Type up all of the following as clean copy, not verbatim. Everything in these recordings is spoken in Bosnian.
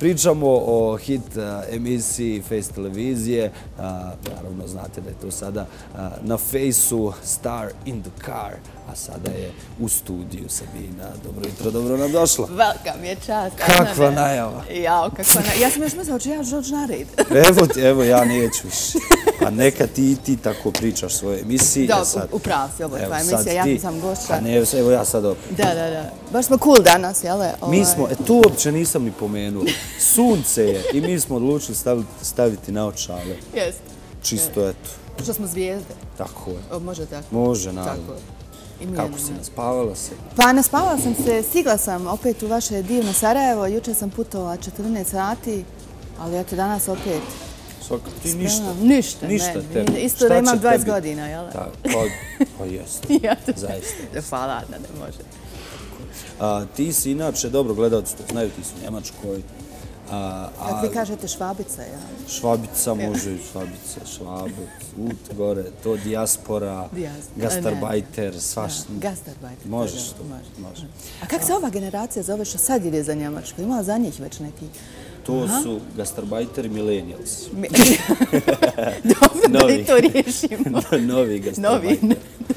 Pričamo o hit emisiji Face televizije. Naravno, znate da je to sada na Face-u Star in the Car, a sada je u studiju Sabina. Dobro jutro, dobro nam došla. Velika mi je čast. Kakva najava. Jao, kakva najava. Ja sam još mislila, ću ja Žođ nared. Evo, ja neću više. Pa neka ti tako pričaš svoje emisiji. Dobro, upravo si, ovo je tvoja emisija, ja sam gošća. Evo ja sad opet. Da. Baš smo cool danas, jel? Mi smo, tu uopće nisam ni pomenuo. Sunce je i mi smo odlučili staviti naočale. Jest. Čisto eto. Što smo zvijezde. Tako je. Može tako? Može, naravno. Kako si naspavala se? Pa naspavala sam se, stigla sam opet u vaše divno Sarajevo. Jučer sam putovala 14 sati, ali eto danas opet. Ti ništa? Ništa, tebi. Isto da imam 20 godina, jel? Pa jest, zaista. Hvala, da ne može. Ti si inače, dobro gledalci to znaju, ti si u Njemačkoj. Kako vi kažete švabica, ja? Švabica može, švabec, gore, to dijaspora, gastarbajter, svašta. Gastarbajter. Možeš to, može. A kako se ova generacija zove što sad ide za Njemačku? Ima za njih već neki? To su gastarbajter millennials. Dobro, da i to riješimo. Novi gastarbajter.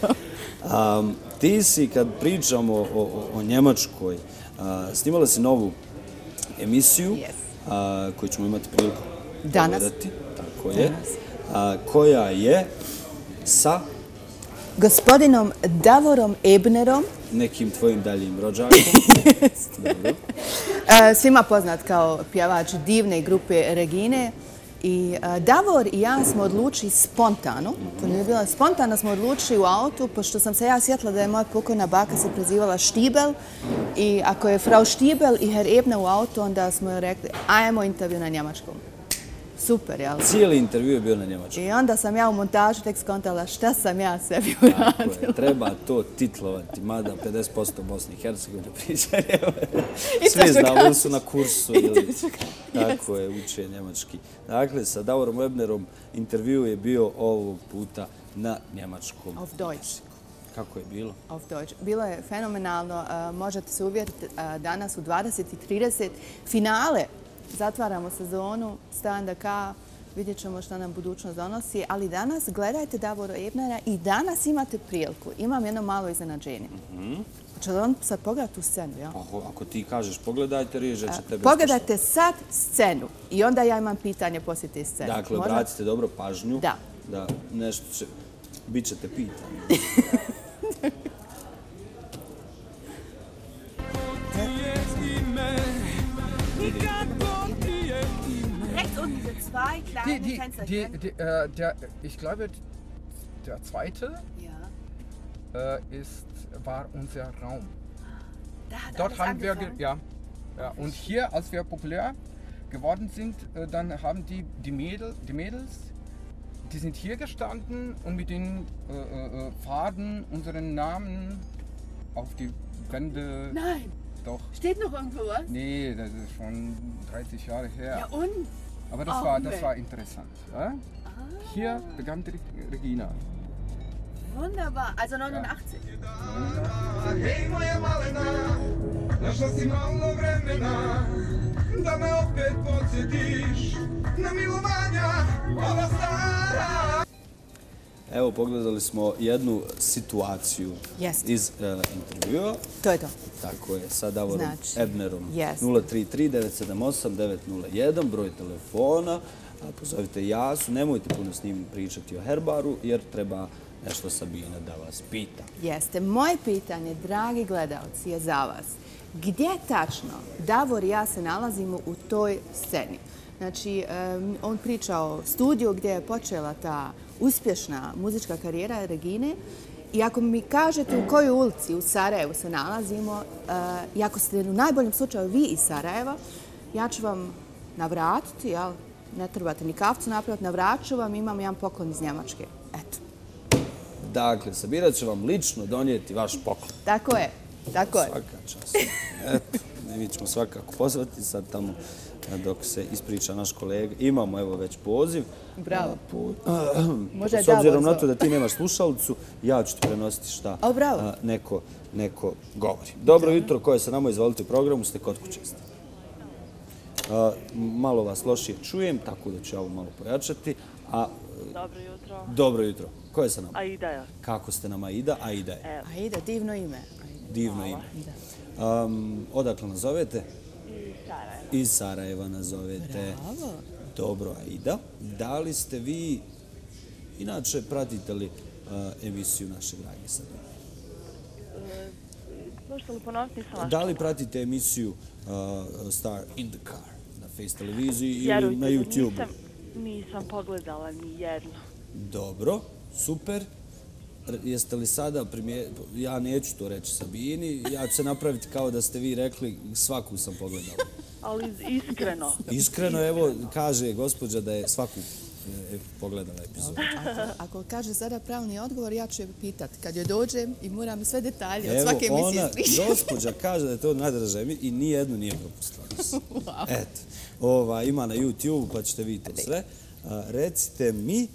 Ti si, kad pričamo o Njemačkoj, snimala si novu emisiju koju ćemo imati priliku pogledati. Tako je. Koja je sa gospodinom Davorom Ebnerom. Nekim tvojim daljim rođakom. Svima poznat kao pjevač divne grupe Regine. I Davor i ja smo odlučili spontano, to nije bilo spontano, smo odlučili u autu, pošto sam se ja sjetila da je moja pokojna baka se prezivala Štibel i ako je frau Štibel i Herr Ebner u autu, onda smo joj rekli, ajmo intervju na njemačkom. Super, jel? Cijeli intervju je bio na njemačkom. I onda sam ja u montažu tek skontala šta sam ja sebi uradila. Treba to titlovati, mada 50% Bosne i Hercegovine priča. Svi znamo, oni su na kursu ili tako je, uče njemački. Dakle, sa Davorom Ebnerom intervju je bio ovog puta na njemačkom. Auf Deutsch. Kako je bilo? Auf Deutsch. Bilo je fenomenalno. Možete se uvjeriti danas u 20:30 finale. Zatvaramo sezonu, Stand K, vidjet ćemo što nam budućnost donosi, ali danas gledajte Davora Ebnera i danas imate priliku. Imam jedno malo iznenađenje. Hoće li on sad pogledati tu scenu, jel? Ako ti kažeš pogledajte, riježe će tebe... Pogledajte sad scenu i onda ja imam pitanje poslije te scene. Dakle, obratite dobro pažnju. Da. Da nešto će... Bit ćete pitanje. Ich glaube, der zweite war unser Raum. Dort haben wir, und hier, als wir populär geworden sind, dann haben die Mädels, die sind hier gestanden und mit den Faden unseren Namen auf die Wände. Nein. Doch. Steht noch irgendwo was? Nee, das ist schon 30 Jahre her. Ja und? Aber das war interessant. Ja? Hier begann die Regina. Wunderbar, also 89. Hej moja malena, našla si malo vremena, da me opet podsjetiš na milovanja ova stara. Evo, pogledali smo jednu situaciju iz intervjua. To je to. Tako je, sa Davorom Ebnerom. 033-978-901, broj telefona. Pozovite Jasu, nemojte puno s njim pričati o Herbaru, jer treba nešto Sabina da vas pita. Jeste. Moje pitanje, dragi gledalci, je za vas. Gdje tačno Davor i ja se nalazimo u toj sceni? Znači, on priča o studiju gdje je počela ta uspješna muzička karijera Regine i ako mi kažete u kojoj ulici u Sarajevu se nalazimo i ako ste u najboljem slučaju vi iz Sarajeva, ja ću vam navratiti, jel? Ne trebate ni kafcu napraviti, navraću vam, imam jedan poklon iz Njemačke. Eto. Dakle, Sabina će vam lično donijeti vaš poklon. Tako je, tako je. Svaka čast. Eto, mi ćemo svakako pozvati sad tamo dok se ispriča naš kolega. Imamo evo već poziv. Bravo. S obzirom na to da ti nemaš slušalicu, ja ću ti prenositi šta neko govori. Dobro jutro, ko je sa nama, izvolite u programu, ste kod kuće. Malo vas lošije čujem, tako da ću ja ovo malo pojačati. Dobro jutro. Dobro jutro. Ko je sa nama? Aida je. Kako ste nam Aida? Aida je. Aida, divno ime. Divno ime. Odakle nas zovete? Iz Sarajeva. Iz Sarajeva nas zovete. Bravo. Dobro, Aida. Da li ste vi, inače, pratite li emisiju naše drage Srbije? Možete li ponoviti, nisam vas Da li pratite emisiju Star in the Car na Face televiziji ili Vjerujte na da YouTube? nisam pogledala ni jedno. Dobro, super. Jeste li sada ja neću to reći Sabini, ja ću se napraviti kao da ste vi rekli, svaku sam pogledala. Ali iskreno. Iskreno, evo, kaže gospođa da je svaku pogledala epizodu. Ako kaže sada pravilni odgovor, ja ću je pitat kad joj dođem i moram sve detalje od svake emisije spričati. Evo, gospođa kaže da je to najdraža emisija i nijednu nije propustila. Eto, ima na YouTube pa ćete vidjeti sve. Recite mi,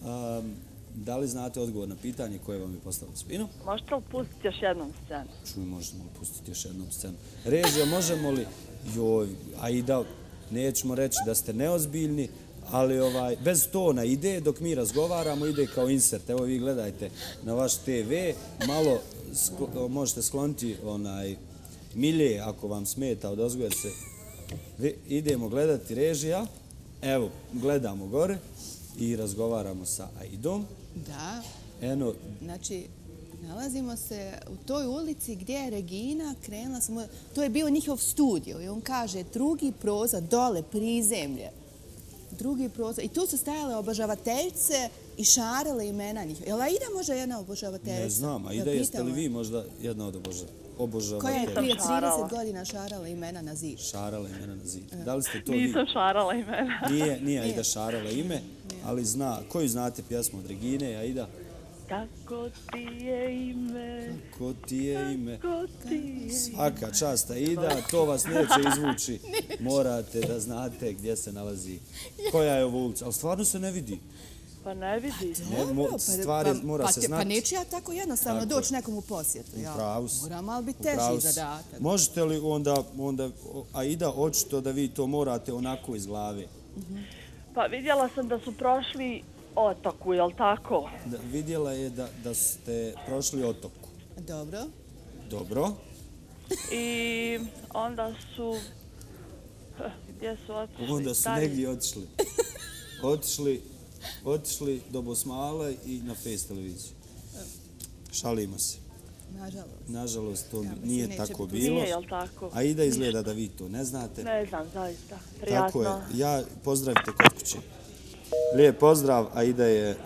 da li znate odgovor na pitanje koje vam je postavila Spino? Možete li pustiti još jednom scenu? Čuj, možemo li pustiti još jednom scenu? Režija, možemo li? Joj, Aida, nećemo reći da ste neozbiljni, ali bez tona ide, dok mi razgovaramo, ide kao insert. Evo vi gledajte na vaš TV, malo možete skloniti milje ako vam smeta od ozgo, jer se idemo gledati režija. Evo, gledamo gore i razgovaramo sa Aidom. Da. Eno, znači, nalazimo se u toj ulici gdje je Regina krenula. To je bio njihov studio i on kaže drugi prozor, dole, prizemlje. Drugi prozor. I tu su stajale obožavateljice i šarale imena njih. Jel Aida možda jedna obožavateljica? Ne znam, Aida, jeste li vi možda jedna od obožavateljica? Koja je prije 30 godina šarala imena na zid? Šarala imena na zid. Da li ste to vi? Nisam šarala imena. Nije Aida šarala ime, ali koju znate pjesmu od Regine, Aida? Kako ti je ime? Kako ti je ime? Kako ti je ime? Svaka čast, Aida, to vas neće izvući. Morate da znate gdje se nalazi. Koja je ovo ulica? Ali stvarno se ne vidi. Pa ne vidi. Stvari mora se znati. Pa neću ja tako jednostavno doći nekom u posjetu. Moram malo biti teži zadatak. Možete li onda, Aida, očito da vi to morate onako iz glave? Pa vidjela sam da su prošli otoku, jel tako? Vidjela je da ste prošli otoku. Dobro. Dobro. I onda su... Gdje su otišli? Onda su negdje otišli do Bosmala i na Face televiziju. Šalimo se. Nažalost. Nažalost, to nije tako bilo. Nije, jel tako? Aida, izgleda da vi to ne znate. Ne znam, zaista. Prijatno. Tako je. Pozdravite kod kuće. Lijep pozdrav. Aida je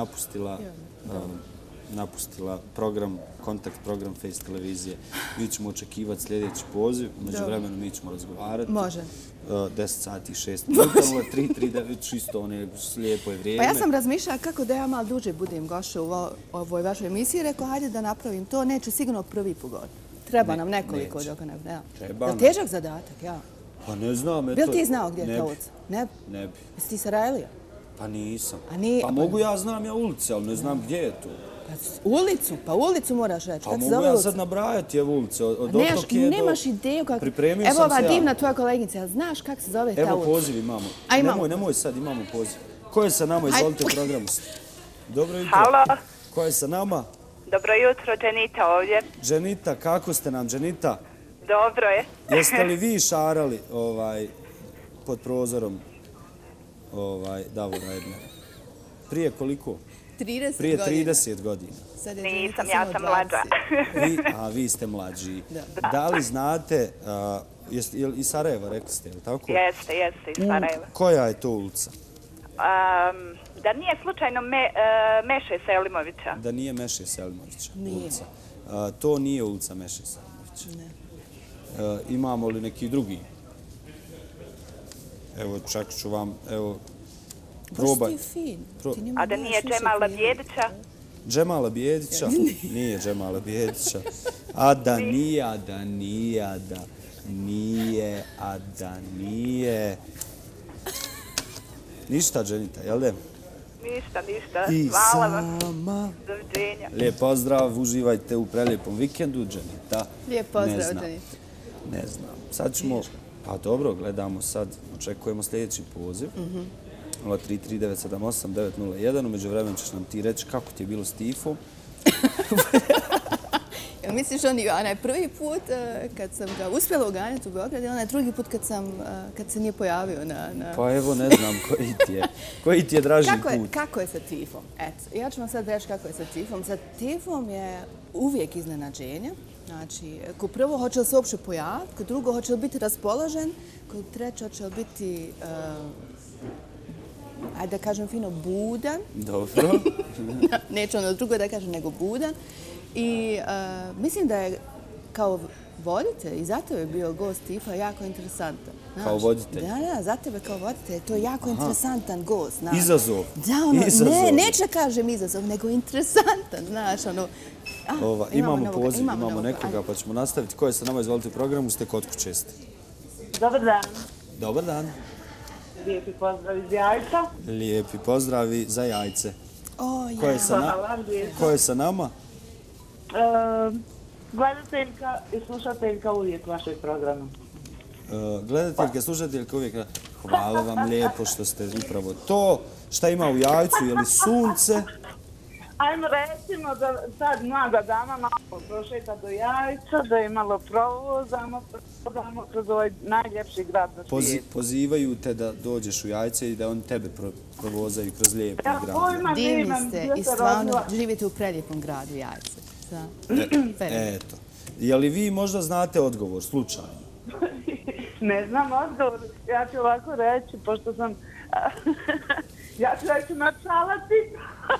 napustila program, kontakt program Face televizije. Mi ćemo očekivati sljedeći poziv. Među vremenu mi ćemo razgovarati. Može. 10 sati i 6 minuta, 3:39, čisto lijepo je vrijeme. Pa ja sam razmišljala kako da ja malo duže budem gošća u ovoj vašoj emisiji. Rekao, hajde da napravim to, neće sigurno prvi pogoditi. Treba nam nekoliko dok ne... Treba nam. Je li težak zadatak, ja? Pa ne znam, eto... Bil ti znao gdje je ta ulica? Ne bi. Jesi ti Sarajlija? Pa nisam. Pa mogu ja znam ulice, ali ne znam gdje je to. Pa ulicu moraš reći. Pa mogu ja sad nabrajati ulice, od Otoke do... Nemaš ideju kako... Pripremio sam se Evo ova divna tvoja koleginica, jel znaš kako se zove ta ulica? Evo poziv imamo. Nemoj sad, imamo poziv. Ko je sa nama? Izvolite programu. Dobro jutro. Halo. Ko je sa nama? Dobro jutro, Dženita ovdje. Dženita, kako ste nam, Dženita? Dobro je. Jeste li vi šarali pod prozorom Davora Ebnera? Prije koliko? 30 godina. Prije 30 godina. Nisam, ja sam mlađa. Vi ste mlađi. Da li znate, iz Sarajeva rekli ste, je li tako? Jeste, iz Sarajeva. Koja je to ulica? Da nije slučajno Meše Selimovića. Da nije Meše Selimovića ulica. Nije. To nije ulica Meše Selimovića. Ne. Imamo li neki drugi? Evo, čak ću vam, probaj. Baš ti je fin. A da nije Džemala Bijedića? Džemala Bijedića? Nije Džemala Bijedića. A da nije. Ništa, Dženita, jel da? Ništa. I Hvala vam. sama. Doviđenja. Lijep pozdrav, uživajte u prelijepom vikendu, Dženita. Lijep pozdrav, Dženita. Ne znam. Sad ćemo, pa dobro, gledamo sad očekujemo sljedeći poziv. 033-978-901. Umeđu vremenu ćeš nam ti reći kako ti je bilo s tifom. Misliš, onaj prvi put kad sam ga uspjela uganjati u Beograd i onaj drugi put kad se nije pojavio na... Pa evo, ne znam koji ti je draži put. Kako je sa tifom? Eto, ja ću vam sad reći kako je sa tifom. Sa tifom je uvijek iznenađenje. Znači, ko prvo hoće li se uopće pojaviti, ko drugo hoće li biti raspoložen, ko treće hoće li biti, ajde da kažem fino, budan. Dobro. Neće ono drugo da kažem, nego budan. I mislim da je kao voditelj, i zato je bio gost Tifa jako interesantan. Kao voditelj? Da, za tebe kao voditelj. To je jako interesantan gost. Izazov? Da, neće kažem izazov, nego interesantan, znaš, ono... Imamo poziv, imamo nekoga, pa ćemo nastaviti. Ko je sa nama, izvolite u programu, ste kod kuće ste. Dobar dan. Dobar dan. Lijepi pozdrav iz Jajca. Lijepi pozdravi za Jajce. Hvala. Ko je sa nama? Gledateljka i slušateljka uvijek vašeg programa. Gledateljka, slušateljka uvijek. Hvala vam lijepo što ste upravo to. Šta ima u Jajcu? Je li sunce? Ajmo recimo da sad mlada dama malo prošeta do Jajca, da je malo provozamo kroz ovaj najljepši grad na svijetu. Pozivaju te da dođeš u Jajce i da oni tebe provozaju kroz lijepi grad. Divni ste i stvarno živite u prelijepom gradu Jajce. Eto. Je li vi možda znate odgovor, slučajno? Ne znam odgovor. Ja ću ovako reći, pošto sam... Ja ću reći maršala Tita.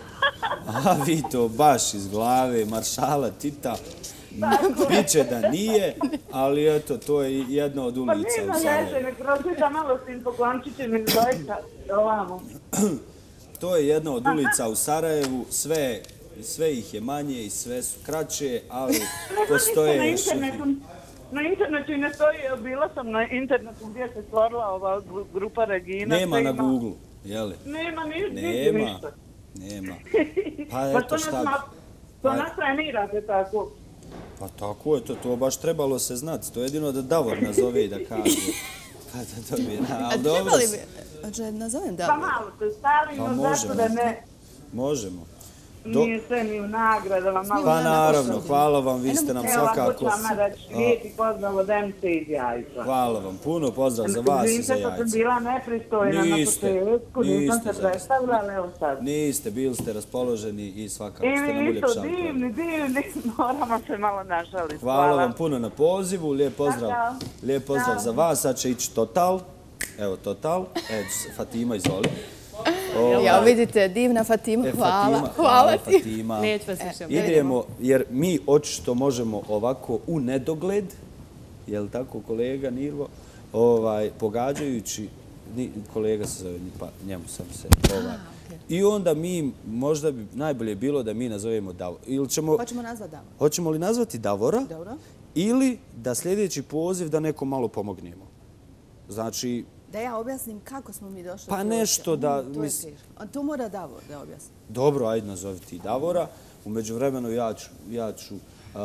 A vi to baš iz glave, maršala Tita. Biće da nije, ali eto, to je jedna od ulica u Sarajevu. Pa nek pročita malo s tim poklončićem iz dojka ovamo. To je jedna od ulica u Sarajevu, sve ih je manje i sve su kraće, ali postoje još... Na internetu i ne stoji, bila sam na internetu gdje se stvorila ova grupa Regina. Nema na Google, jeli? Nema ništa. Nema. Pa eto šta... To nas trenirate tako. Pa tako je, to baš trebalo se znati. To je jedino da Davor nazove i da kaže. Pa da dobije. A trebali bi... Nazovem Davor. Pa malo se stavimo, zato da ne... Možemo. Nije sve ni u nagradama. Pa naravno, hvala vam, vi ste nam svakako... Evo, vama da ću lijepi pozdrav od MC iz Jajca. Hvala vam, puno pozdrav za vas i za Jajca. Izvinite, sam bila nepristojna na početku, nisam se predstavila, evo sad. Niste, bili ste raspoloženi i svakako ste nam uljepšali. Divni, moramo se malo našaliti. Hvala vam puno na pozivu, lijep pozdrav za vas, sad će ići Total. Evo Total, Fatima, izvoli. Ja, vidite, divna Fatima, hvala ti. Fatima. Idemo, jer mi očito možemo ovako u nedogled, je li tako kolega Nirvo, pogađajući, kolega se zove, pa njemu sam se, i onda mi, možda bi najbolje bilo da mi nazovemo Davor. Hoćemo nazvati Davor. Hoćemo li nazvati Davora? Dobro. Ili da sljedeći poziv da nekom malo pomognemo. Znači... Da ja objasnim kako smo mi došli. Pa nešto da... To mora Davor da objasni. Dobro, ajde nazovi ti Davora. Umeđu vremenu ja ću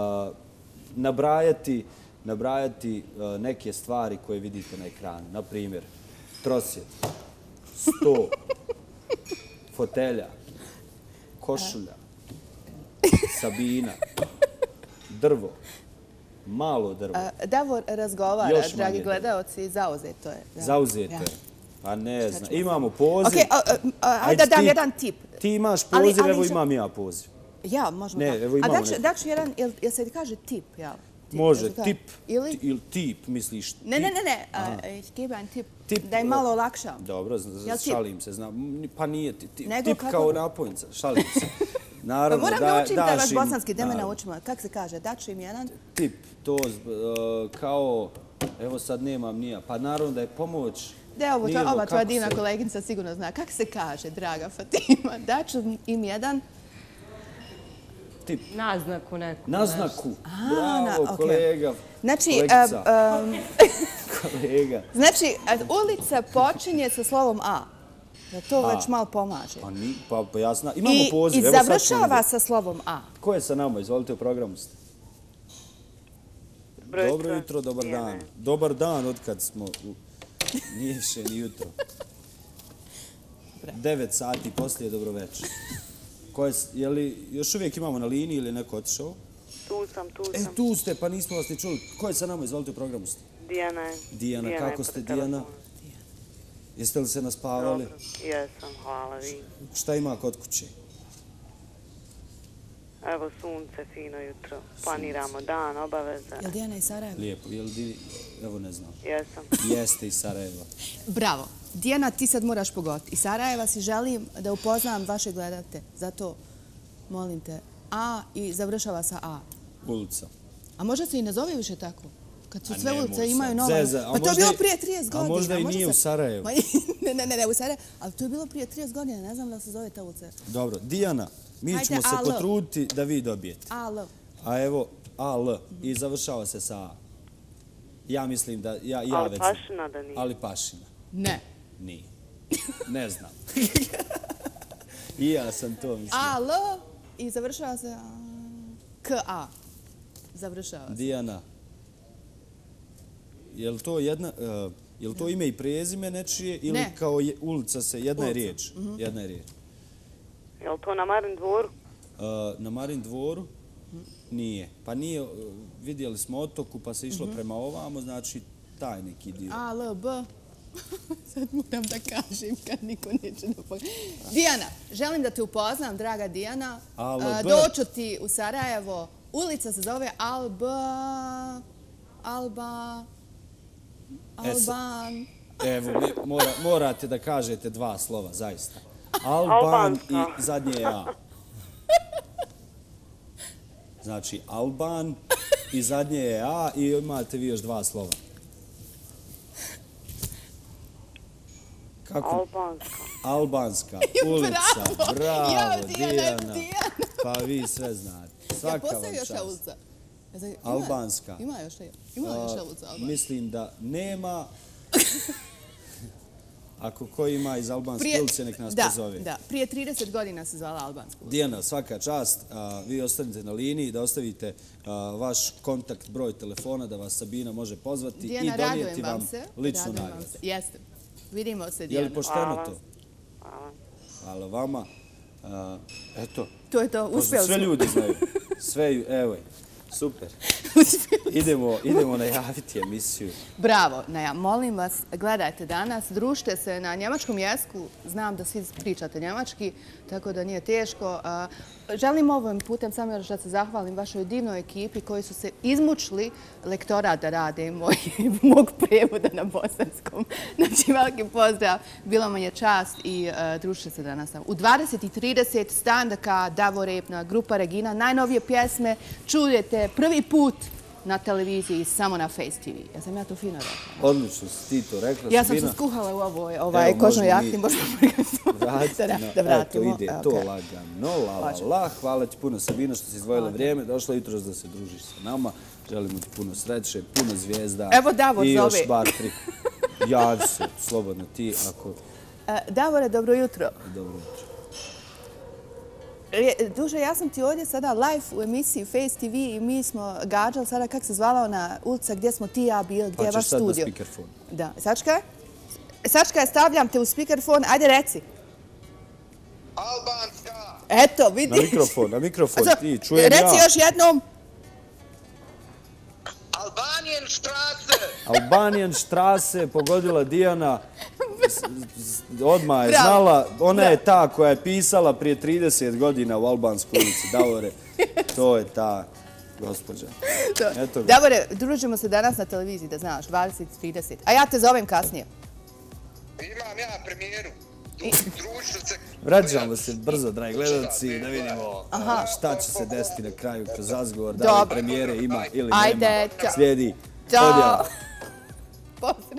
nabrajati neke stvari koje vidite na ekranu. Naprimjer, trosjet, sto, fotelja, košulja, Sabina, drvo, malo drvo. Davor razgovara, dragi gledaoci, zauzeto je. Zauzeto je. Pa ne znam. Imamo poziv. Ajde da dam jedan tip. Ti imaš poziv, evo imam ja poziv. Ja, možemo tako. Ne, evo imamo neko. A daću jedan, jel se kaže tip, jel? Može, tip. Ili tip, misliš tip? Ne. Ich gebe ein tip. Da je malo olakšam. Dobro, šalim se. Pa nije tip. Tip kao napojnica. Šalim se. Naravno, moram da učim taj vaš bosanski, da me naučimo. Kako se kaže? Daću im jedan? Tip, to kao, evo sad nemam nija. Pa naravno da je pomoć. Da, ova tvoja divna koleginica sigurno zna. Kako se kaže, draga Fatima? Daću im jedan... Tip. Naznaku neku. Naznaku. Bravo, kolega. Znači, kolega. Znači, ulica počinje sa slovom A. Da to već malo pomaže. Pa ja znam. Imamo poziv. I završava sa slovom A. Ko je sa nama? Izvolite, u programu ste. Dobro jutro, dobar dan. Dobar dan od kad smo Nije više ni jutro. 9 sati poslije dobroveče. Je li još uvijek imamo na liniji ili je neko otišao? Tu sam. Tu ste, pa nismo vas ni čuli. Ko je sa nama? Izvolite u programu ste. Dijana je. Dijana, kako ste Dijana? Jeste li se naspavali? Dobro, jesam, hvala vi. Šta ima kod kuće? Evo sunce, fino jutro. Planiramo dan, obaveze. Je li Dijana iz Sarajeva? Lijepo. Evo ne znam. Jesam. Jeste iz Sarajeva. Bravo. Dijana, ti sad moraš pogoditi. Iz Sarajeva si želim da upoznam vaše gledate. Zato, molim te, A i završava sa A. Ulica. A možda se i ne zove više tako? Kad su sve ulice može imaju sad. nova... Zeza, Pa to je bilo prije 30 godina. A možda i nije u Sarajevu. Ne, u Sarajevu. Ali to je bilo prije 30 godina. Ne znam da se zove ta ulica. Dobro. Dijana, mi ćemo se potruditi da vi dobijete. AL. A evo, AL. I završava se sa A. Ja mislim da... Ali Pašina da nije. Ali Pašina. Ne. Nije. Ne znam. I ja sam to mislio. AL i završava se KA. Završava se. Dijana. Je li to je li to ime i prezime nečije ili kao ulica se, jedna je riječ? Jedna je riječ. Je li to na Marin dvoru? Na Marin dvoru? Nije. Pa nije, vidjeli smo otoku pa se išlo prema ovamo, znači taj neki dio. ALB. Sad moram da kažem kad niko neće da pogleda. Dijana, želim da te upoznam, draga Dijana. Doću ti u Sarajevo. Ulica se zove Alban. Evo, morate da kažete 2 slova, zaista. Alban i zadnje je A. Znači, Alban i zadnje je A i imate vi još 2 slova. Albanska ulica. Bravo, Dijana. Pa vi sve znate. Svaka vam čast. Albanska. Ima još ulica Albanska. Mislim da nema. Ako ko ima iz Albanske ulice, nek nas pozove. Da, prije 30 godina se zvala Albanska ulica. Dijana, svaka čast. Vi ostanite na liniji, da ostavite vaš kontakt, broj telefona, da vas Sabina može pozvati i donijeti vam ličnu nagradu. Jeste. Vidimo se, Dijana. Je li pošteno to? Hvala vama. Eto. To je to, uspjeli smo. Sve ljudi znaju. Sve, evo je. Super. Idemo najaviti emisiju. Bravo. Molim vas, gledajte danas, družite se na njemačkom jeziku. Znam da svi pričate njemački, tako da nije teško. Želim ovim putem samo još da se zahvalim vašoj divnoj ekipi koji su se izmučili lektorat da rade mog prevoda na bosanskom. Znači, veliki pozdrav. Bilo vam je čast i družite se danas. U 20:30 Standaka, Davor Epna, grupa Regina, najnovije pjesme čujete prvi put na televiziji samo na Face TV. Ja sam to fino rekla. Odlično si ti to rekla. Ja sam se skuhala u ovoj kožnoj jakni. Da vratimo. Eto, ide to lagano. Hvala ti puno, Sabina, što si izdvojila vrijeme. Došla jutros da se družiš sa nama. Želimo ti puno sreće, puno zvijezda. Evo Davor zove. I još bar 3. Javi se, slobodno ti. Davore, dobro jutro. Dobro jutro. Duže, ja sam ti ovdje sada live u emisiji Face TV i mi smo gađali sada kako se zvala ona ulica gdje smo ti i ja bili, gdje je vaš studio. Pa ćeš sad na speakerfon. Da. Sačka, stavljam te u speakerfon. Ajde, reci. Albanska. Eto, vidi. Na mikrofon ti, čujem ja. Reci još jednom. Albanijenštrase, pogodila Dijana. Odmah je znala. Ona je ta koja je pisala prije 30 godina u Albanskoj ulici. Davore, to je ta gospođa. Davore, družimo se danas na televiziji, da znaš, 20:30. A ja te zovem kasnije. Imam ja premijeru. Vraćamo se brzo, dragi gledalci, da vidimo šta će se desiti na kraju kroz razgovor. Da li premijere ima ili nema. Slijedi podjela.